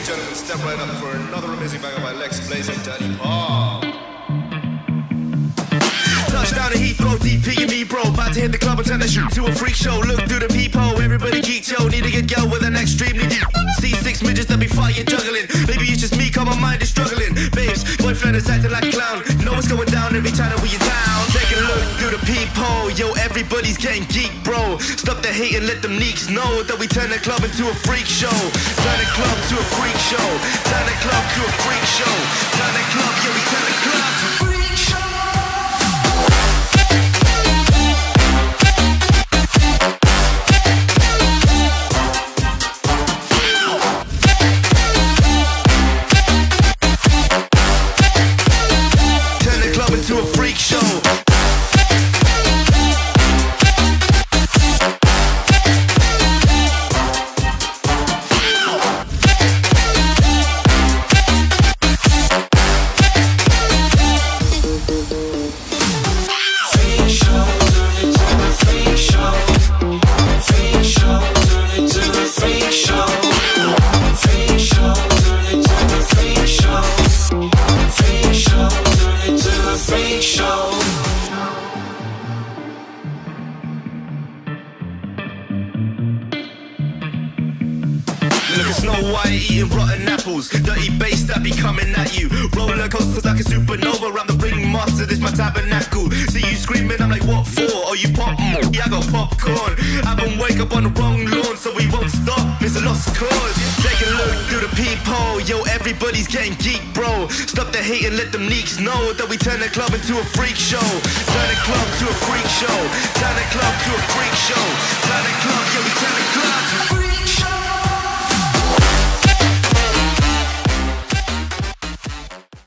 and gentlemen, step right up for another amazing banger by Lex Blaze and Daddy Paul. Touchdown to Heathrow, DP and me, bro. About to hit the club and turn the shit to a freak show. Look through the peephole, everybody geek, yo. Need to get girl with an extremely deep. See 6 midgets that be fighting, juggling. Maybe it's just me, cause my mind is struggling. Babes, boyfriend is acting like a clown. Know what's going down every time that we are down. Take a look through the peephole, yo. Everybody's getting geek, bro. Stop the hate and let them neeks know that we turn the club into a freak show. Turn the club to a freak show. Turn the club to a freak show. Turn the club, yeah, we turn the club to a freak show. To a freak show. Look at Snow White eating rotten apples. Dirty bass that be coming at you. Roller coasters like a supernova. I'm the ringmaster, this my tabernacle. See you screaming, I'm like, what for? Oh, you pop? Yeah, I got popcorn. I been wake up on the wrong lawn, so we won't stop. It's a lost cause. Take a look through the peephole. Yo, everybody's getting geek, bro. Stop the hate and let them neeks know that we turn the club into a freak show. Turn the club to a freak show. Turn the club to a freak show. Turn the club, yeah, we turn the club to a freak show.